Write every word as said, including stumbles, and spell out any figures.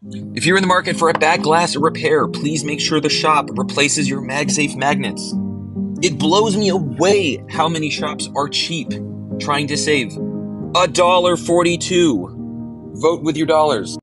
If you're in the market for a back glass repair, please make sure the shop replaces your MagSafe magnets. It blows me away how many shops are cheap trying to save. a dollar forty-two. Vote with your dollars.